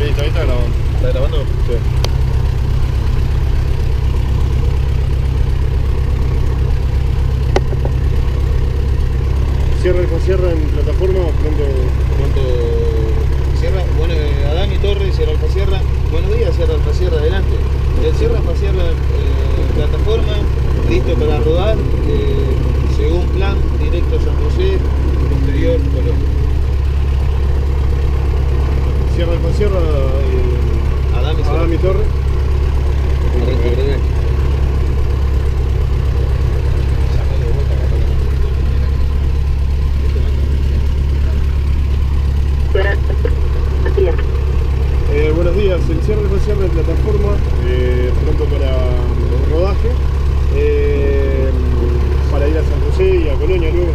Listo, ahí está grabando. ¿Está grabando? Sí. Cierra el Alfacierra en plataforma o Pronto cierra. Bueno, Adán y Torres, cierra Alfacierra. Buenos días, cierra Alfacierra, adelante. Cierra Alfacierra plataforma, listo para rodar. Según plan, directo a San José, posterior Colombia. Cierra el Alfacierra Adán y Torres. Arranca breve. Buenos días, el cierre del Alfacierra de plataforma, pronto para el rodaje, para ir a San José y a Colonia luego.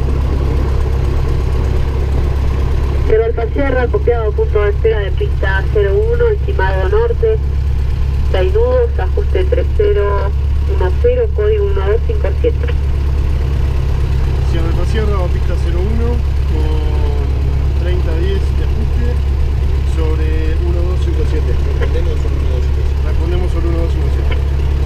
Cierre Alfacierra, copiado punto de espera de pista 01, estimado norte, 6 nudos, ajuste 3010, código 1257. Cierre Alfacierra, pista 01, con 3010 de ajuste, sobre 1257. Respondemos sobre 1257. Respondemos sobre 1257.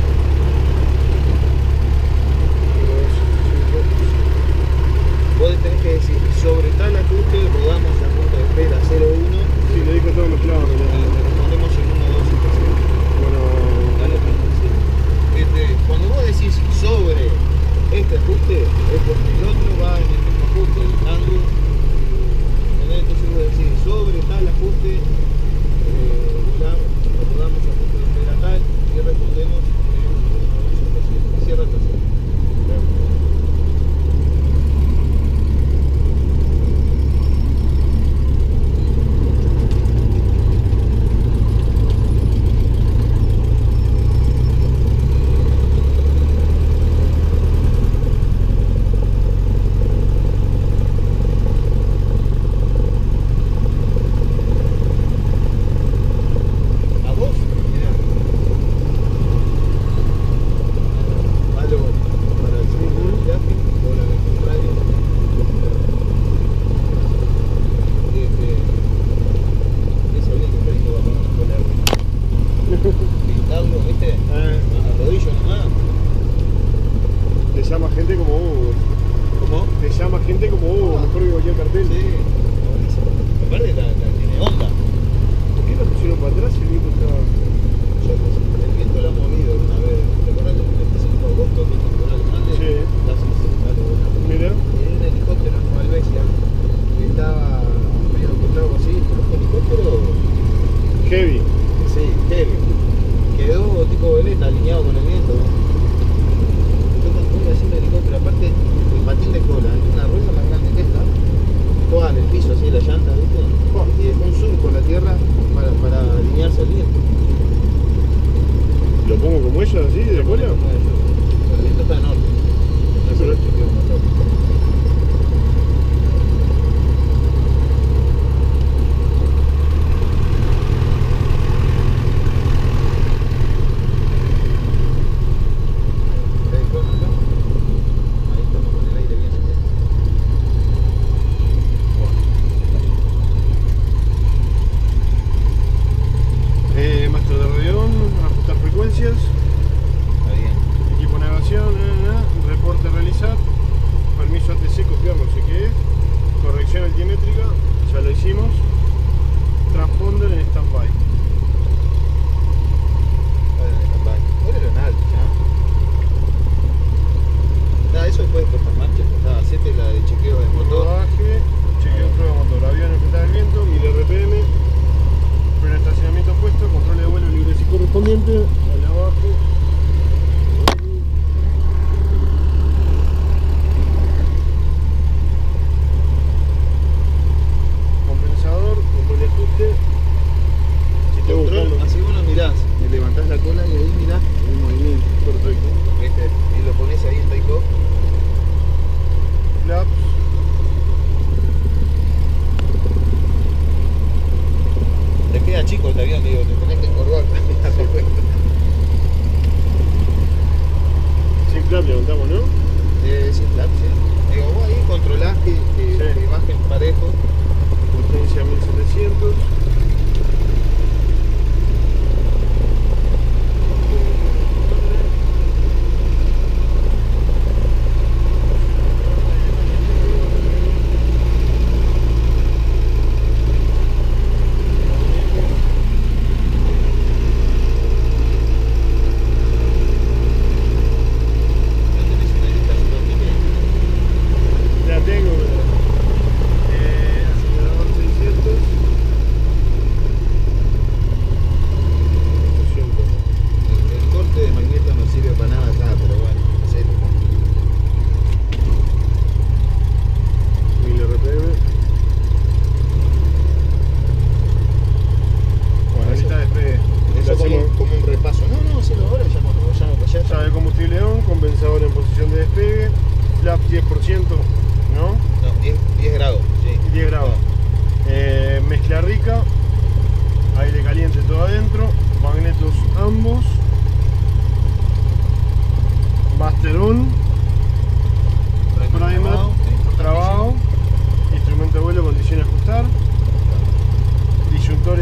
Vos tenés que decir, sobre tal ajuste rodamos a punto de espera 01. Sí, le dijo todo mezclado. Respondemos en 1257. Bueno, Dale, cuando vos decís sobre este ajuste, es porque el otro va en el mismo ajuste, el cambio. Entonces vos decís, sobre tal ajuste, rodamos a punto de espera tal y respondemos en 1257. Cierra el proceso. Te llama gente como Hugo. ¿Cómo? Te llama gente como Hugo, mejor que cualquier cartel. Sí, buenísimo. Aparte tiene onda. ¿Por qué lo pusieron para atrás y el viento estaba...? El viento lo ha movido una vez. ¿Te acordás del 25 de agosto que es temporal grande? Sí. Mira. Tenía un helicóptero en Malvesia que estaba medio encontrado así. Un helicóptero Heavy. sí, heavy. Quedó tipo veleta alineado con el viento. Yo construí así un helicóptero, aparte el patín de cola, una rueda más grande que esta, toda en el piso así, la llanta, ¿viste? Y dejó un surco en la tierra para alinearse al viento. ¿Lo pongo como ella, así, de cola? El viento está enorme. Pero- Ahí estamos con el aire bien seco. Maestro de Rodeón, ajustar frecuencias, Está bien. equipo de navegación, reporte a realizar, permiso ATC, copiar, no sé qué es, corrección altimétrica, ya lo hicimos, transponder en stand-by. Ponelo en alto, ya. Nada, eso después de puesta en marcha, pues hacete la de chequeo de motor. Rodaje, chequeo de prueba motor, avión enfrentar el viento, 1000 RPM, freno de estacionamiento puesto, control de vuelo libre y correspondiente, al abajo. Compensador, control de ajuste. Si estoy Control, buscando. así vos lo mirás, le levantás la cola y ahí mirás el movimiento. Perfecto. ¿Viste? Y lo pones ahí en take-off. Flaps. Te queda chico el avión, digo, te tenés que encorvar. Sin flap levantamos, ¿no? Sin flap, sí. Digo, vos ahí controlás que bajen parejo. Potencia 1700.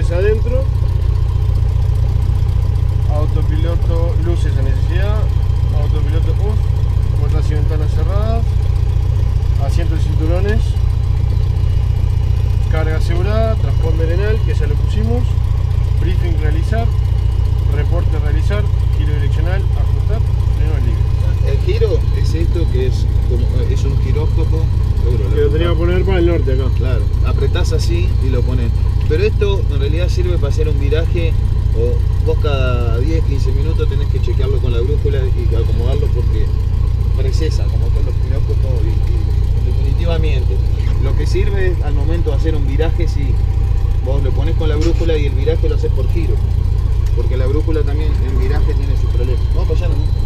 luces adentro, autopiloto, luces a necesidad, autopiloto off, puertas y ventanas cerradas, asientos y cinturones, carga asegurada, transponder en que ya lo pusimos, briefing realizar, reporte realizar, giro direccional, ajustar, frenos libres. El giro es esto que es un giróscopo. Que lo tenía que poner para el norte acá. Claro, apretás así y lo pones. Pero esto en realidad sirve para hacer un viraje, o vos cada 10-15 minutos tenés que chequearlo con la brújula y acomodarlo porque precesa, como todos los giróscopos, y definitivamente. Lo que sirve es al momento de hacer un viraje, si vos lo pones con la brújula y el viraje lo haces por giro. Porque la brújula también, el viraje tiene sus problemas. Vamos para allá, ¿no?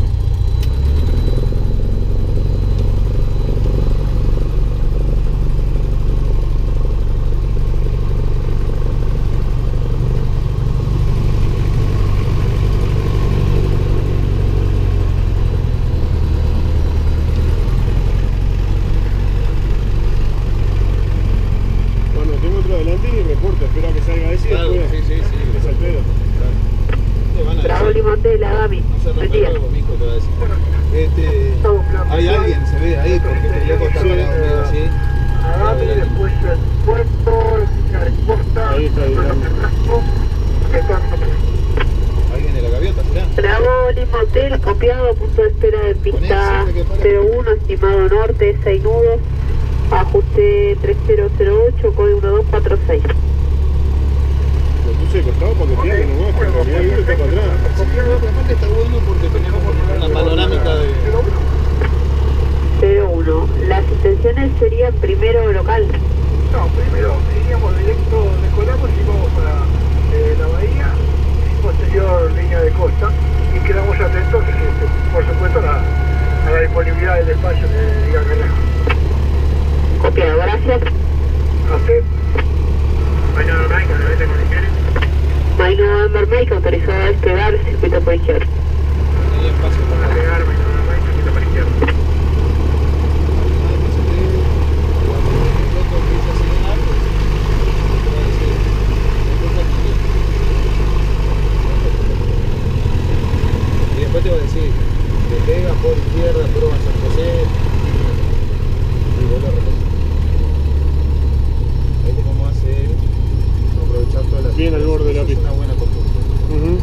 Hay alguien, se ve ahí, porque el loco está parado medio así. Después el puerto, la respuesta. Ahí está, ¿Alguien de la gaviota será? Bravo, Lima Hotel, copiado, punto de espera de pista 01, estimado norte, 6 nudos, ajuste 3008, código 1246. Lo puse de costado para que pierde nomás, porque en realidad está para atrás. Aparte está bueno porque tenemos una panorámica de... 01. Las intenciones serían primero local. No, primero iríamos directo, decolamos y vamos para la bahía y posterior línea de costa y quedamos atentos, por supuesto, a la disponibilidad del espacio que diga Canejo. Copiado, gracias. A usted. Bueno, Mike, ¿no vete condiciones? Mike November Mike, autorizado a despegar, circuito por izquierda. Hay espacio para Pegar, Mike, circuito por izquierda. Y después te va a decir, te pega por izquierda, prueba San José y vuelve a repetir. Ahí te cómo hace él, aprovechar todas las... Bien al borde de la pista. Es una buena costumbre.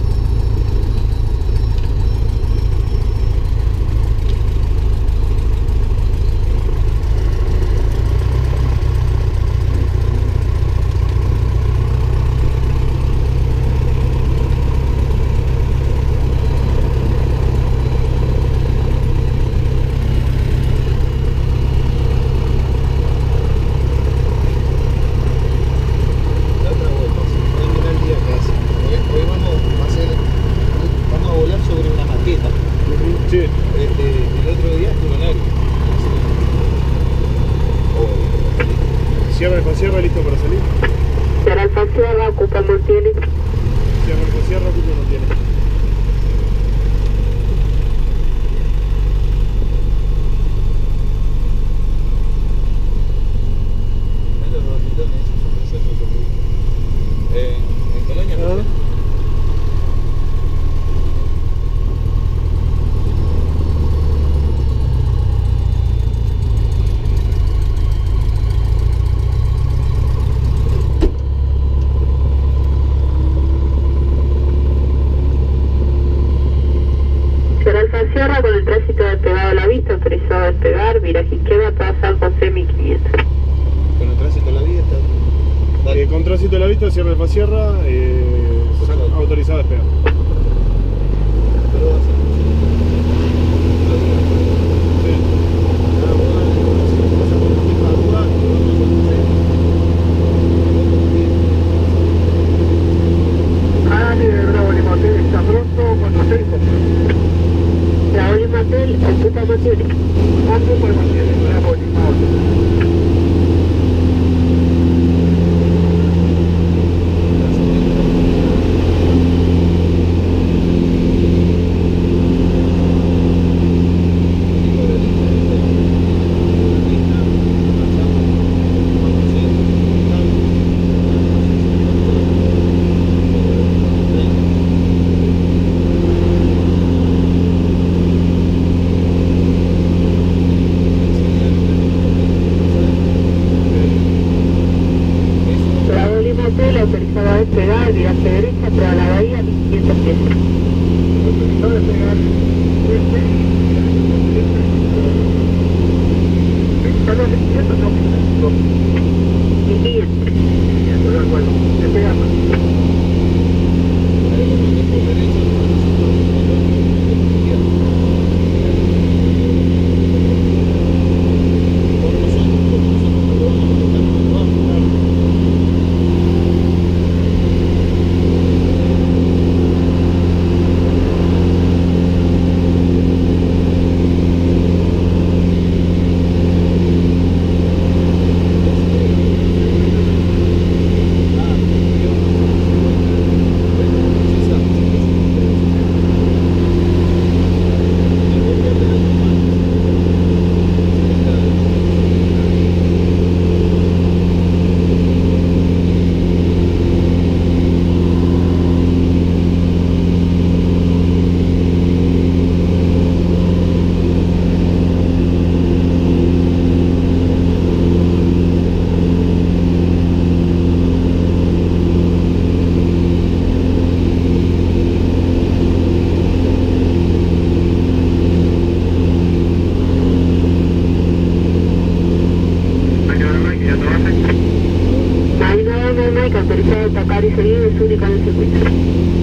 Sierra, listo para salir. Sierra Alfa Sierra, ocupa mantiene. Sierra Alfa Sierra, ocupa mantiene. Los dormitones son preciosos porque en Colonia no sé. Sierra con el tránsito despegado a la vista, autorizado a despegar, viraje izquierda para San José 1500. Con el tránsito a la vista. Con tránsito a la vista, Sierra Alfa Sierra, autorizado a despegar. Bravo, Lima Hotel, está pronto, cuando se Bravo Lima Hotel, ocupa mantiene. ocupa el mantiene, Bravo, Lima Hotel. va a despegar, viraje derecha, pero a la bahía 1500 pies. Autorizó a despegar perdón, 1500 no, 1500. 1500, de acuerdo. Despegamos. Autorizado a atacar y seguir es única en el circuito.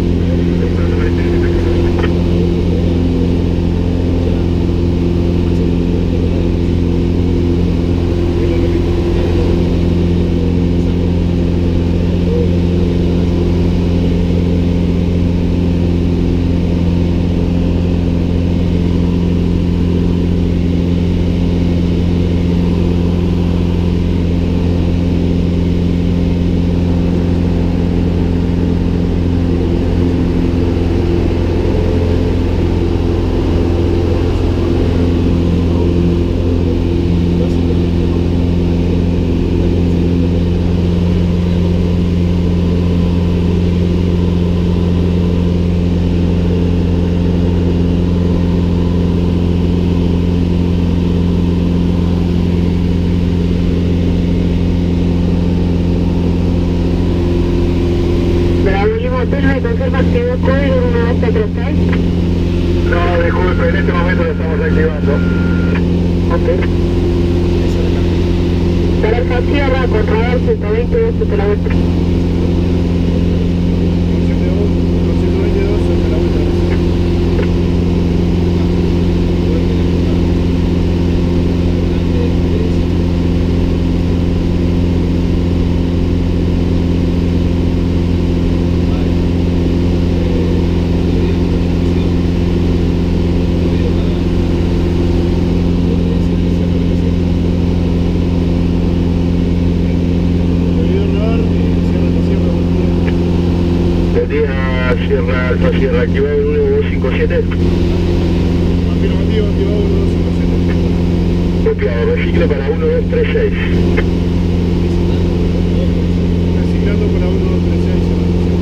¿Me confirma que no código 1236? No, disculpe, en este momento lo estamos activando. Ok. Taranja Sierra, con radar 120, 12 km. 222 km. Sierra Alfa Sierra, activado en 1257. Afirmativo, activado 1257. Copiado, reciclo para 1236. Reciclando para 1236.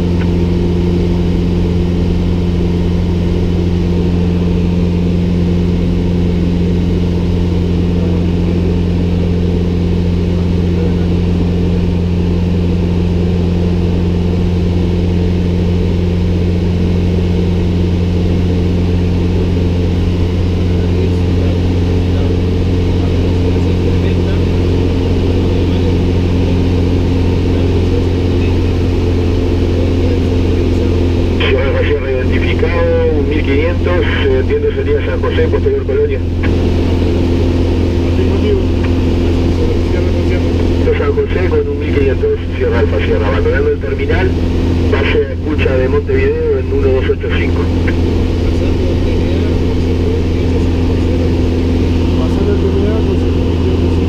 Entiendo sería San José, posterior Colonia. Afirmativo. San José con un 1500, Sierra Alfa Sierra, abandonando el terminal, base a escucha de Montevideo en 1285. Pasando el terminal con 728.